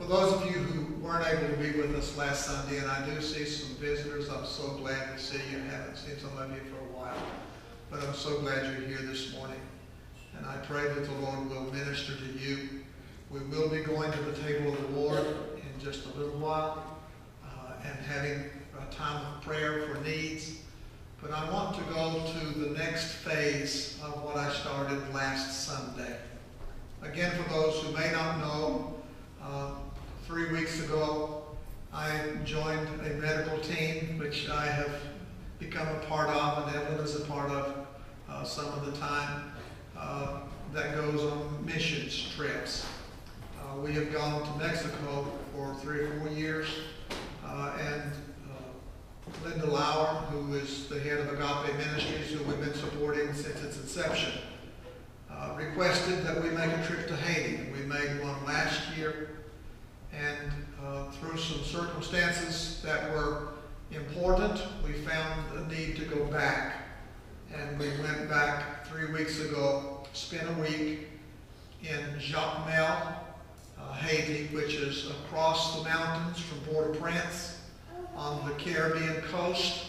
For those of you who weren't able to be with us last Sunday, and I do see some visitors, I'm so glad to see you. I haven't seen some of you for a while, but I'm so glad you're here this morning. And I pray that the Lord will minister to you. We will be going to the table of the Lord in just a little while and having a time of prayer for needs. But I want to go to the next phase of what I started last Sunday. Again, for those who may not know, 3 weeks ago, I joined a medical team, which I have become a part of, and Evelyn is a part of some of the time, that goes on missions trips. We have gone to Mexico for 3 or 4 years, and Linda Lauer, who is the head of Agape Ministries, who we've been supporting since its inception, requested that we make a trip to Haiti. We made one last year, and through some circumstances that were important, we found a need to go back. And we went back 3 weeks ago, spent a week in Jacmel, Haiti, which is across the mountains from Port-au-Prince on the Caribbean coast.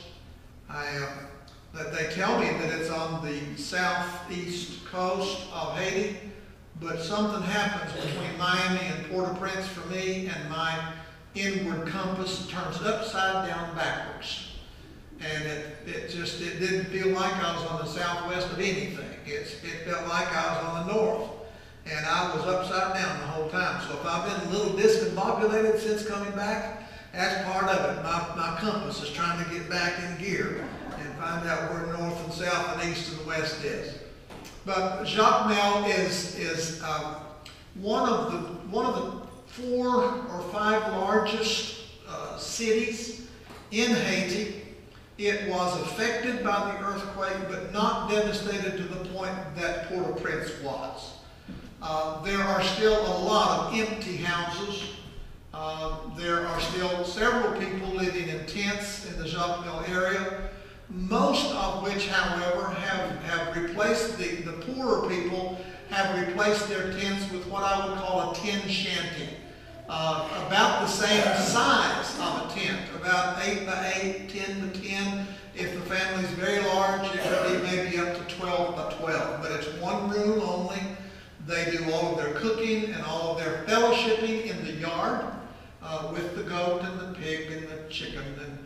They tell me that it's on the southeast coast of Haiti, but something happens between Miami and Port-au-Prince for me, and my inward compass turns upside down backwards. And it didn't feel like I was on the southwest of anything. It felt like I was on the north. And I was upside down the whole time. So if I've been a little discombobulated since coming back, that's part of it. My compass is trying to get back in gear and find out where north and south and east and west is. But Jacmel is one of the 4 or 5 largest cities in Haiti. It was affected by the earthquake, but not devastated to the point that Port-au-Prince was. There are still a lot of empty houses. There are still several people living in tents in the Jacmel area, most of which, however, have replaced, the poorer people have replaced their tents with what I would call a tin shanty. About the same size of a tent, about 8 by 8, 10 by 10. If the family's very large, it could be maybe up to 12 by 12. But it's one room only. They do all of their cooking and all of their fellowshipping in the yard with the goat and the pig and the chicken and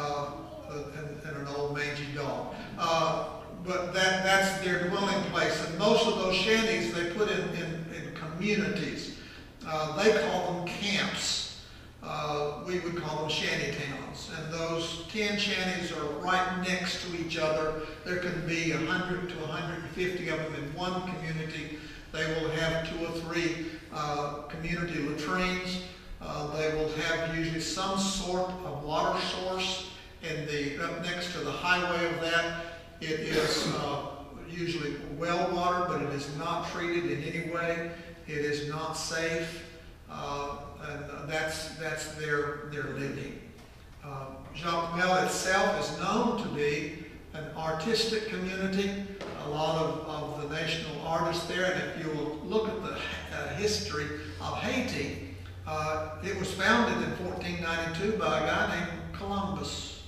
an old mangy dog. But that's their dwelling place. And most of those shanties they put in communities. They call them camps. We would call them shanty towns. And those 10 shanties are right next to each other. There can be 100 to 150 of them in one community. They will have 2 or 3 community latrines. They will have usually some sort of water source up next to the highway of that. It is usually well water, but it is not treated in any way. It is not safe, and that's their living. Jacmel itself is known to be an artistic community. A lot of the national artists there, and if you will look at the history of Haiti, it was founded in 1492 by a guy named Columbus.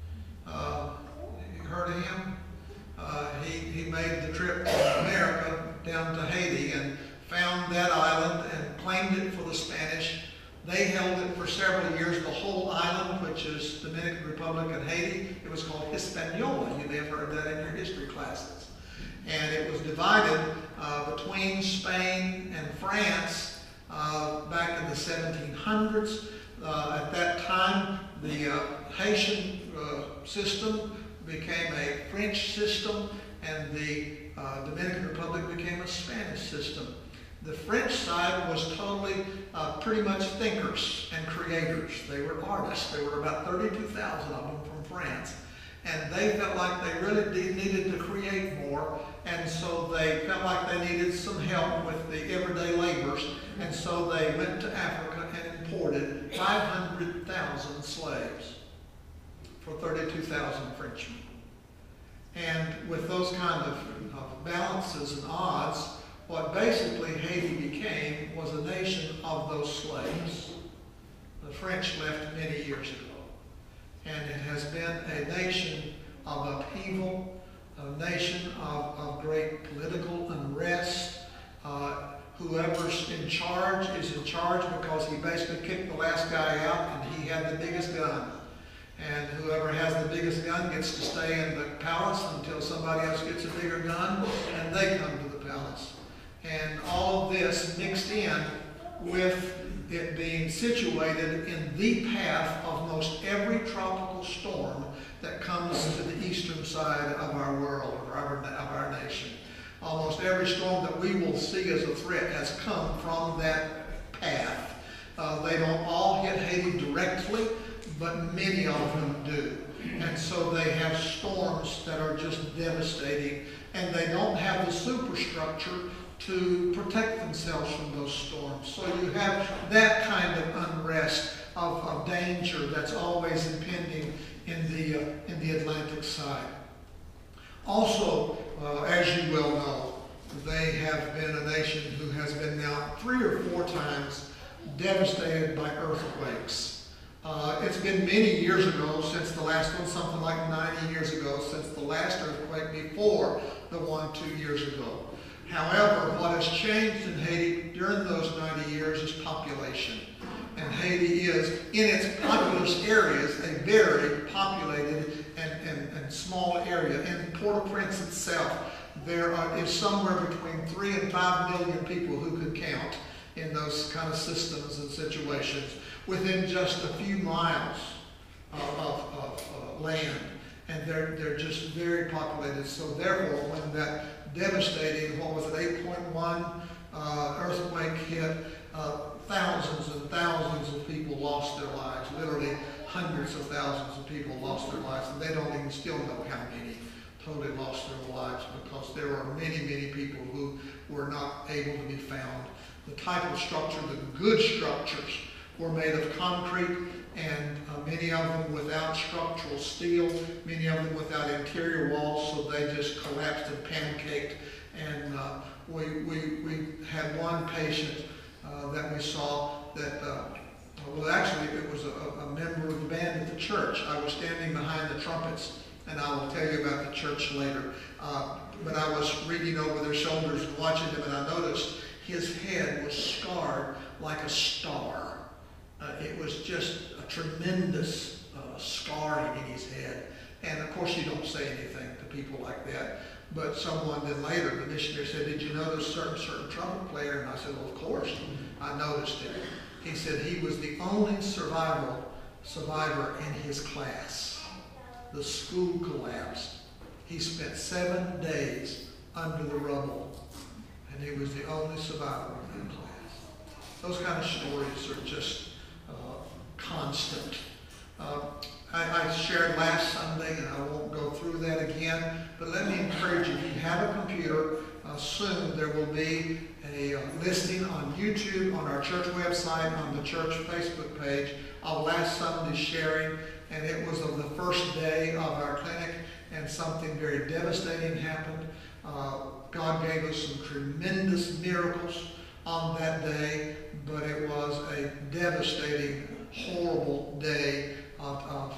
You heard of him? He made the trip from America down to Haiti and found that island and claimed it for the Spanish. They held it for several years, the whole island, which is Dominican Republic and Haiti. It was called Hispaniola. You may have heard that in your history classes. And it was divided between Spain and France back in the 1700s. At that time, the Haitian system became a French system, and the Dominican Republic became a Spanish system. The French side was totally pretty much thinkers and creators. They were artists. There were about 32,000 of them from France. And they felt like they really needed to create more, and so they felt like they needed some help with the everyday labors, and so they went to Africa and imported 500,000 slaves for 32,000 Frenchmen. And with those kind of balances and odds, what basically Haiti became was a nation of those slaves. The French left many years ago. And it has been a nation of upheaval, a nation of great political unrest. Whoever's in charge is in charge because he basically kicked the last guy out and he had the biggest gun. And whoever has the biggest gun gets to stay in the palace until somebody else gets a bigger gun and they come to the palace. And all of this mixed in with it being situated in the path of most every tropical storm that comes to the eastern side of our world, of our nation. Almost every storm that we will see as a threat has come from that path. They don't all hit Haiti directly, but many of them do. And so they have storms that are just devastating, and they don't have the superstructure to protect themselves from those storms. So you have that kind of unrest, of danger that's always impending in the Atlantic side. Also, as you well know, they have been a nation who has been now 3 or 4 times devastated by earthquakes. It's been many years ago since the last one, something like 90 years ago, since the last earthquake before the one 2 years ago. However, what has changed in Haiti during those 90 years is population. And Haiti is, in its populous areas, a very populated and small area. In Port-au-Prince itself, there is somewhere between 3 and 5 million people who could count in those kind of systems and situations within just a few miles of land. And they're just very populated. So therefore, when that devastating, what was it, 8.1 earthquake hit, thousands and thousands of people lost their lives. Literally hundreds of thousands of people lost their lives, and they don't even still know how many totally lost their lives, because there are many, many people who were not able to be found. The type of structure, the good structures, were made of concrete, and many of them without structural steel, many of them without interior walls, so they just collapsed and pancaked. And we had one patient that we saw that, well, actually it was a member of the band at the church. I was standing behind the trumpets, and I will tell you about the church later. But I was reading over their shoulders and watching them, and I noticed his head was scarred like a star. It was just a tremendous scarring in his head. And of course you don't say anything to people like that. But someone then later, the missionary said, "Did you notice certain trumpet player?" And I said, "Well, of course, I noticed it." He said he was the only survivor in his class. The school collapsed. He spent 7 days under the rubble, and he was the only survivor in that class. Those kind of stories are just constant. I shared last Sunday, and I won't go through that again, but let me encourage you, if you have a computer, soon there will be a listing on YouTube, on our church website, on the church Facebook page of last Sunday's sharing, and it was of the first day of our clinic, and something very devastating happened. God gave us some tremendous miracles on that day, but it was a devastating, horrible day of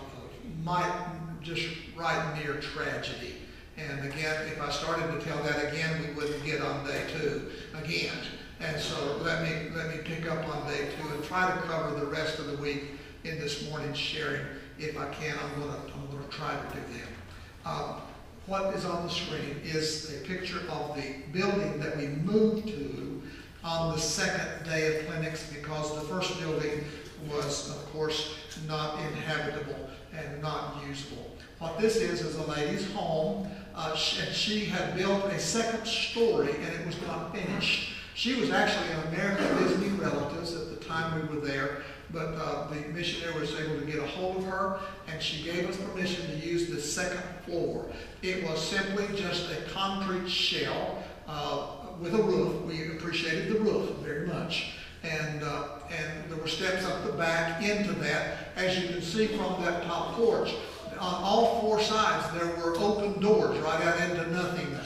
just right near tragedy. And again, if I started to tell that again, we wouldn't get on day 2 again. And so let me pick up on day 2 and try to cover the rest of the week in this morning's sharing. If I can, I'm going to try to do that. What is on the screen is a picture of the building that we moved to on the 2nd day of clinics, because the first building was, of course, not inhabitable and not usable. What this is a lady's home, and she had built a 2nd story, and it was not finished. She was actually in America visiting relatives at the time we were there, but the missionary was able to get a hold of her, and she gave us permission to use the 2nd floor. It was simply just a concrete shell with a roof. We appreciated the roof very much. And there were steps up the back into that. As you can see from that top porch, on all 4 sides there were open doors right out into nothingness.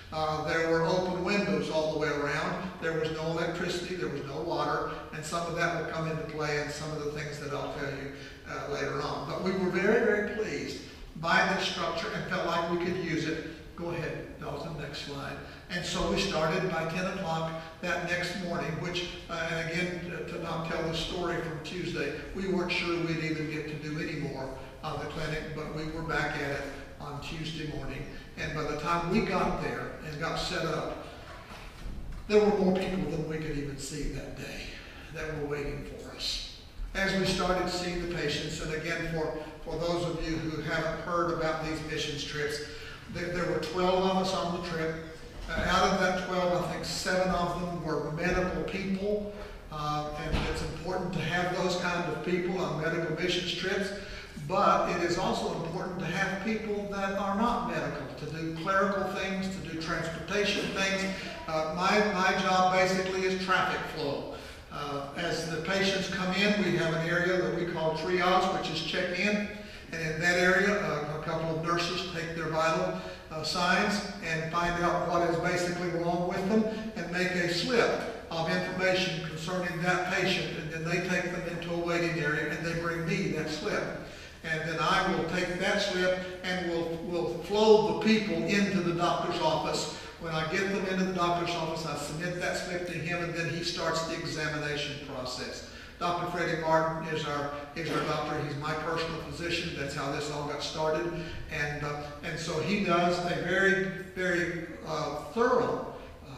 There were open windows all the way around. There was no electricity, there was no water, and some of that will come into play in some of the things that I'll tell you later on. But we were very, very pleased by this structure and felt like we could use it. Go ahead, Dalton, next slide. And so we started by 10 o'clock that next morning, which, and again, to not tell the story from Tuesday, we weren't sure we'd even get to do any more of the clinic, but we were back at it on Tuesday morning. And by the time we got there and got set up, there were more people than we could even see that day that were waiting for us. As we started seeing the patients, and again, for those of you who haven't heard about these missions trips, there were 12 of us on the trip. Out of that 12, I think 7 of them were medical people, and it's important to have those kind of people on medical missions trips, but it is also important to have people that are not medical, to do clerical things, to do transportation things. My job basically is traffic flow. As the patients come in, we have an area that we call triage, which is check-in, and in that area, a couple of nurses take their vital signs and find out what is basically wrong with them and make a slip of information concerning that patient, and then they take them into a waiting area and they bring me that slip. And then I will take that slip and we'll flow the people into the doctor's office. When I get them into the doctor's office, I submit that slip to him, and then he starts the examination process. Dr. Freddie Martin is our doctor. He's my personal physician. That's how this all got started. And so he does a very, very thorough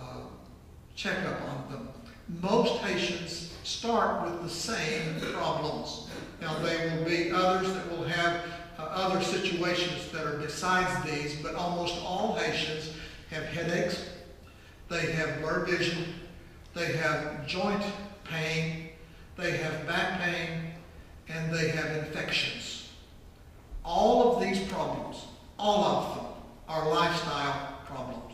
checkup on them. Most patients start with the same problems. Now, there will be others that will have other situations that are besides these, but almost all patients have headaches, they have blurred vision, they have joint pain, they have back pain, and they have infections. All of these problems, all of them, are lifestyle problems.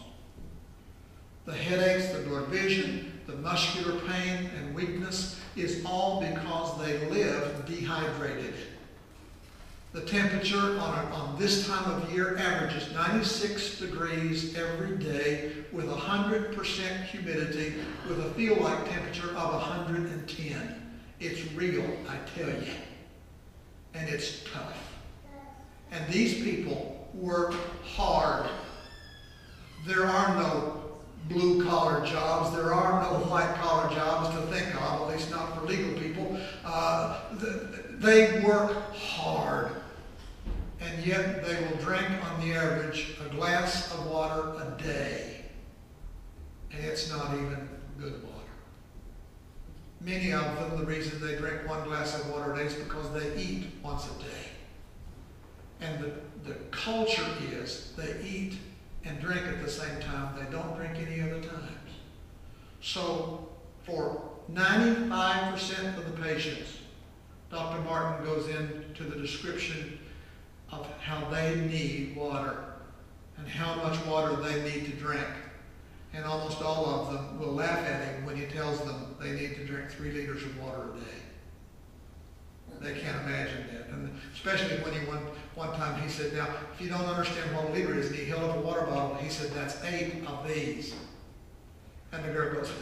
The headaches, the blurred vision, the muscular pain and weakness is all because they live dehydrated. The temperature on this time of year averages 96 degrees every day with 100% humidity with a feel-like temperature of 110. It's real, I tell you. And it's tough. And these people work hard. There are no blue-collar jobs. There are no white-collar jobs to think of, at least not for legal people. They work hard. And yet they will drink on the average a glass of water a day. And it's not even good water. Many of them, the reason they drink one glass of water a day is because they eat once a day. And the culture is they eat and drink at the same time. They don't drink any other times. So for 95% of the patients, Dr. Martin goes into the description of how they need water and how much water they need to drink. And almost all of them will laugh at him when he tells them they need to drink 3 liters of water a day. They can't imagine that. And especially when one time he said, now, if you don't understand what a liter is, and he held up a water bottle, he said, that's 8 of these. And the girl goes,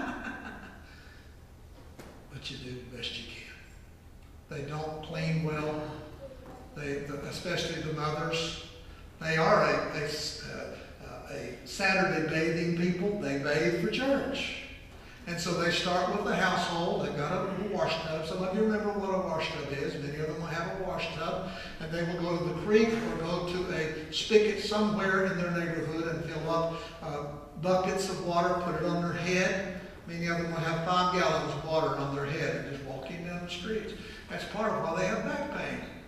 but you do the best you can. They don't clean well. Especially the mothers, they are a Saturday bathing people. They bathe for church. And so they start with the household. They've got a little wash tub. Some of you remember what a wash tub is. Many of them will have a wash tub. And they will go to the creek or go to a spigot somewhere in their neighborhood and fill up buckets of water, put it on their head. Many of them will have 5 gallons of water on their head and just walking down the streets. That's part of why they have back pain.